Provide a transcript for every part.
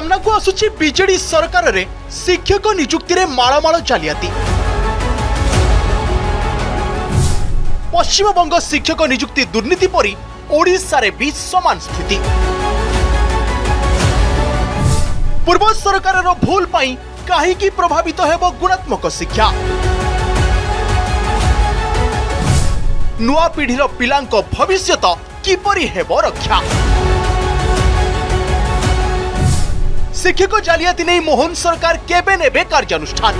सामना को आसुची बीजेडी सरकार रे शिक्षक नियुक्ति रे माळमाळ जालियाती। पश्चिम बंग शिक्षक नियुक्ति दुर्नीति परी ओडिशा रे भी समान स्थिति। पूर्व सरकार रो भूल पाई काहीकि प्रभावित हेबो गुणात्मक शिक्षा। नुआ पीढ़ी रो पिलांको भविष्यत किपरि हेबो रक्षा। शिक्षक जालियाती नहीं मोहन सरकार केबे नेबे कार्यानुष्ठान।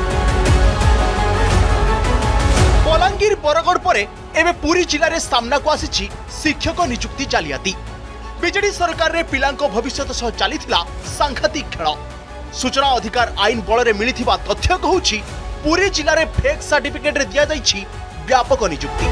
बलांगीर बरगढ़ परे एबे पूरी जिले में सामना को आसी शिक्षक नियुक्ति जालियाती। बीजेडी सरकार रे पिलांको भविष्यत सह चलीथिला सांघातिक खेल। सूचना अधिकार आईन बल रे मिलिथिबा तथ्य कहूछि पूरी जिले में फेक सर्टिफिकेट रे दिया जाइछि व्यापक नियुक्ति।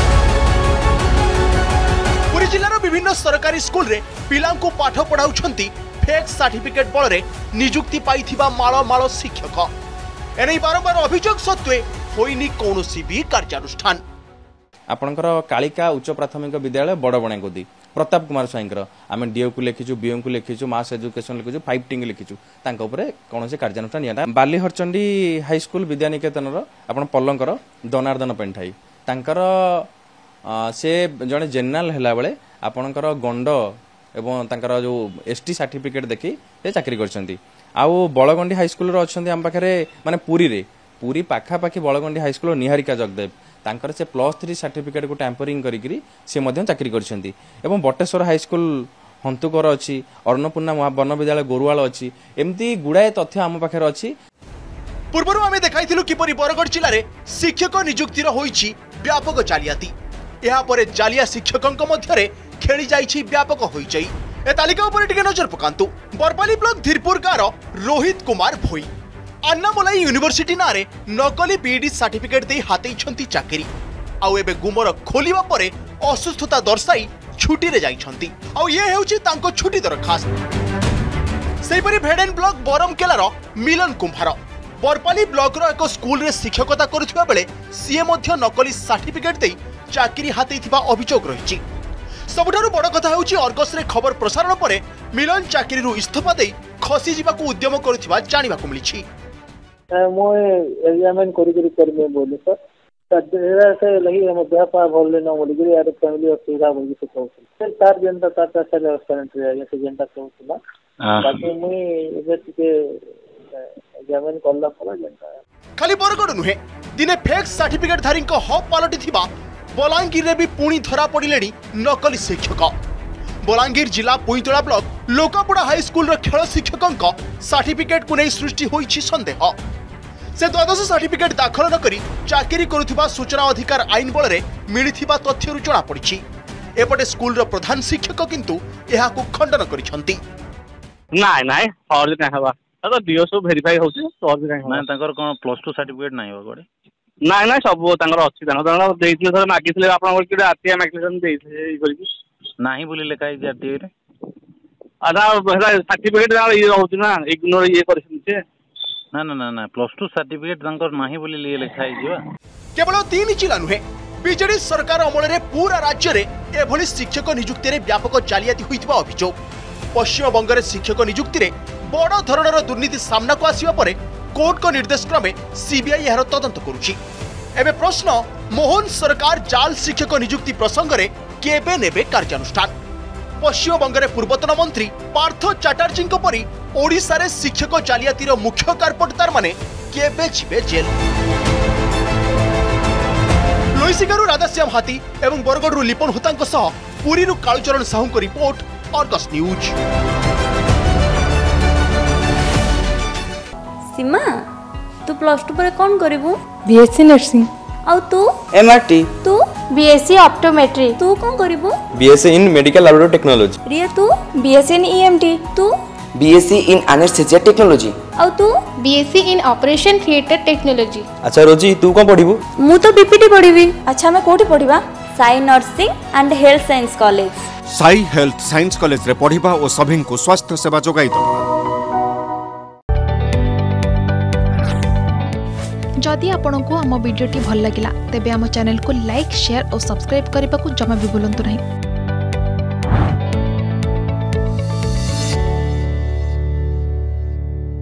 पूरी जिलार विभिन्न सरकारी स्कूल रे पिलांको पाठ पढ़ाउछंती फेक सर्टिफिकेट बल रे नियुक्ति पाइथिबा माळ माळ शिक्षक। एनै बारंबार अभियोग सत्वे होइनी कोनोसी भी कार्यानुष्ठान। आपणकर कालिका उच्च प्राथमिक विद्यालय बड़बणा गोदी प्रताप कुमार स्वाईंकर आम डीओ को लिखिचु, बीओ को लिखिचु, मास एजुकेशन लिखिचु, 5 टिंग लिखिचु। तांको उपरे कोनोसी कार्यानुष्ठान निया बाली हरचंडी हाई स्कूल विद्यानिकेतन रो आपण पल्लंकर दनार्दन पेंठाई तांकर से जने जनरल हैला बेले आपणकर गंड एवं तांकर जो एसटी सर्टिफिकेट देखि से चाकरी करछंती। आउ बळगंडी हाई स्कूल रो अछंती हम पाखरे माने पूरी पाखा पाखी बळगंडी हाई स्कूल निहारिका जगदेव तांकर से +3 सर्टिफिकेट को टैंपरिंग करिकरी से मध्यम चाकरी करछंती। एवं बटेश्वर हाई स्कूल हंतुकर अछि, अन्नपूर्णा वन विद्यालय गोरुवाल अछि। एमती गुडाए तथ्य हम पाखरे अछि। पूर्वरु आमे देखाइथिलु किपरि बरगढ़ जिल्ला रे शिक्षक नियुक्ति रो होइछि व्यापक जालियाती। एहा परे जालिया शिक्षकक मध्यरे खेली जाइछि व्यापक होई जाई। ए तालिका उपर टिके नजर पकांतु। बरपाली ब्लॉक धीरपुर गाँव रोहित कुमार भोई अन्नामलाई यूनिवर्सिटी नारे नकली बीईडी सर्टिफिकेट दे हातेइछंती चाकरी। आउ एबे गुमर खोलिबा परे असुस्थता दर्शाई छुट्टी रे जाइछंती। आउ ये हेउछि तांको छुट्टी दरखास्त। सेहिपरि भेडेन ब्लॉक बरमकेलार मिलन कुंभार बरपाली ब्लॉक रो एक स्कूल रे शिक्षकता करुथिबा बेले सीए मध्य नकली सर्टिफिकेट दे चाकरी हातेइथिबा अभियोग रहिछि। सबुठारु बड़ कथा हेउछि अर्गस रे खबर प्रसारण परे मिलन चाकरी रु इस्तीफा दे खसी जिबाकू उद्यम करुथिबा जानिबाकू मिलिछि। मो एग्जामिन करी करमे बोले सर तदेरा से लही हम देह पा बोलले न बोली गिरी यार फैमिली असुविधा बोली से कहू तार जनता तार से रेस्टोरेंट रे से जनता कहूला बाकी मुई एबे के एग्जामिन करला पला जनता खाली बरगड़ नुहे दिने फेक सर्टिफिकेट धारी को हब पलटि थिबा बलांगीर रे भी पुणी धरा पड़िलेनी नकली शिक्षक। बलांगीर जिला Puitola block Lokapuda high school खेल शिक्षकों सर्टिफिकेट को नहीं सृष्टि होइछि संदेह। से द्वादश सर्टिफिकेट दाखल न करी चाकरी करुथिबा सूचना अधिकार आईन बल रे मिलिथिबा तथ्यरु जणा पड़िछि। एपटे स्कूल रो प्रधान शिक्षक किंतु एहाकु खंडन करिसंती। नाय नाय और का हवा तो डीओ सब वेरीफाई होछि और भी ना तांकर कोन +2 सर्टिफिकेट नाही हो गडे नाय नाय सब तांकर अछि तांकर देइथिले सर मागिथिले आपन किडे आरटीआई एप्लीकेशन देइथिले ई करिकि नाही बोली लेखाई आरटीआई रे आधा सर्टिफिकेट ये होछि ना इग्नोर ये करछन छे ना ना ना ना +2 सर्टिफिकेट तांकर नाही बोली लिए लेखाई जिवा। केवल 3 जिला नुहे बीजेडी सरकार अमल रे पूरा राज्य रे एभली शिक्षक नियुक्ति रे व्यापक जालियाती होइतबा अभियोग। पश्चिम बंग रे शिक्षक नियुक्ति रे बड़ धरणर दुर्नीति सामना को आसीबा परे कोर्ट को निर्देश क्रमे सीबीआई एहर तदंत करुछि। एबे प्रश्न मोहन सरकार जाल शिक्षक नियुक्ति प्रसंग रे केबे नेबे कार्यानुष्ठान। पश्चिम बंग रे पूर्वतन मंत्री पार्थ चैटर्जी परी ओडिशा रे शिक्षक जालियातीर मुख्य कारपटदार माने केबे छिबे जेल। लोईसिगारु राधाश्याम हाथी एवं बरगढ़ लिपन हुतांक सह पुरी कालुचरण साहू को रिपोर्ट अर्गस न्यूज। सीमा तू +2 पर कौन करिवु? BSc nursing. आउ तू? एमआरटी। तू? BSc optometry. तू कौन करिवु? BSc in medical laboratory technology. Riya तू? BSc in EMT. तू? BSc in anaesthesia technology. आउ तू? BSc in operation theatre technology. अच्छा रोजी तू कौन पढ़िबु? मु तो बीपीटी पढ़िबी। अच्छा मैं कोठी पढ़िबा? Sai nursing and health science college. Sai health science college रे पढ़िबा और सभी को स्वास्थ्य सेवा जोगाई दो। जदि आपंक आम भिडी भल लगा तेब आम चैनल को लाइक शेयर और सब्सक्राइब करने को जमा भी भूलु नहीं।